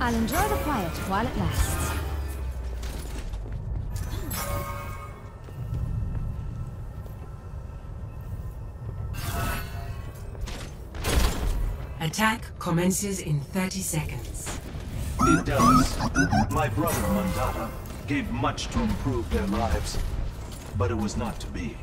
I'll enjoy the quiet while it lasts. Attack commences in 30 seconds. It does. My brother Mandata gave much to improve their lives, but it was not to be.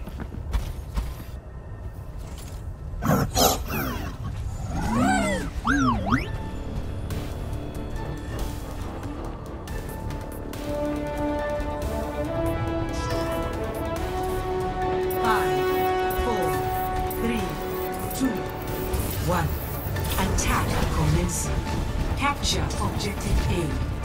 Capture objective A.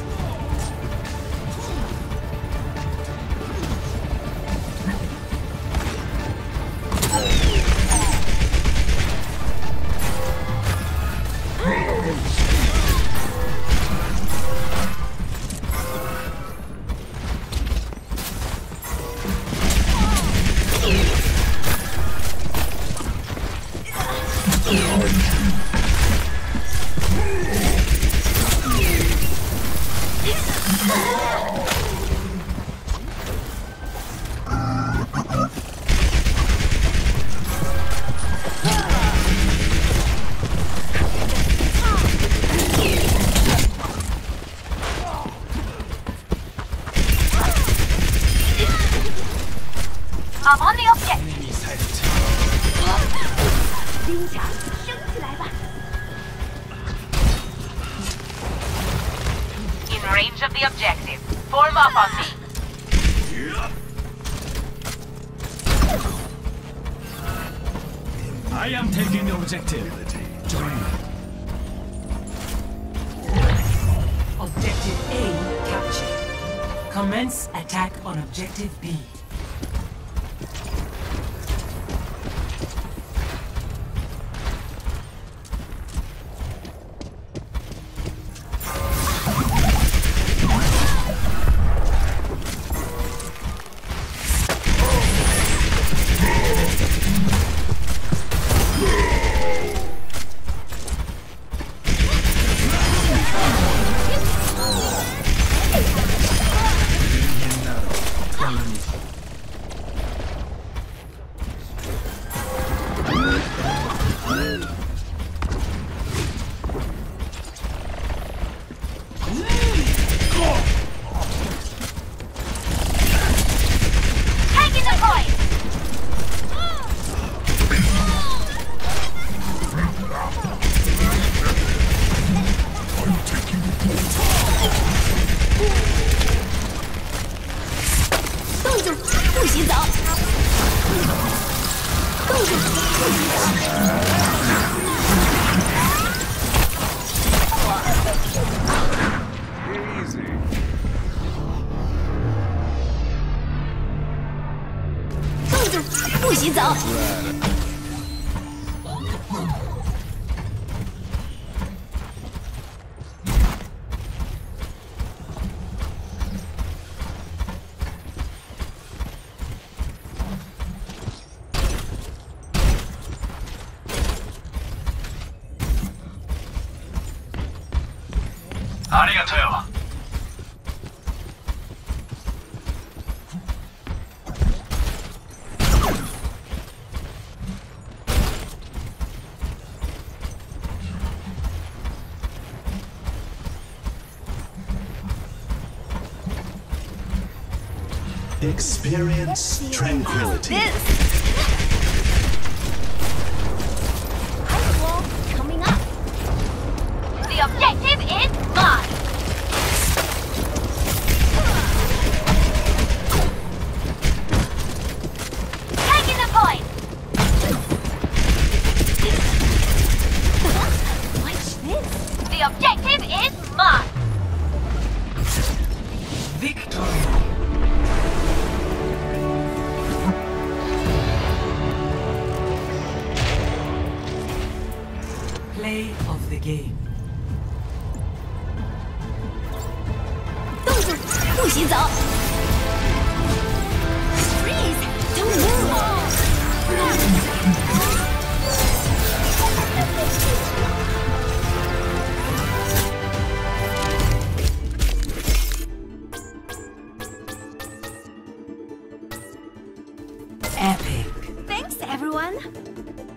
I'm on the objective. In range of the objective. Form up on me. I am taking the objective. Join me. Objective A captured. Commence attack on objective B. Experience tranquility. Coming up. The objective is mine. Taking the point. Watch this. The objective is mine. Victory. Play of the game. 动作，不许走。Freeze! Don't move. everyone.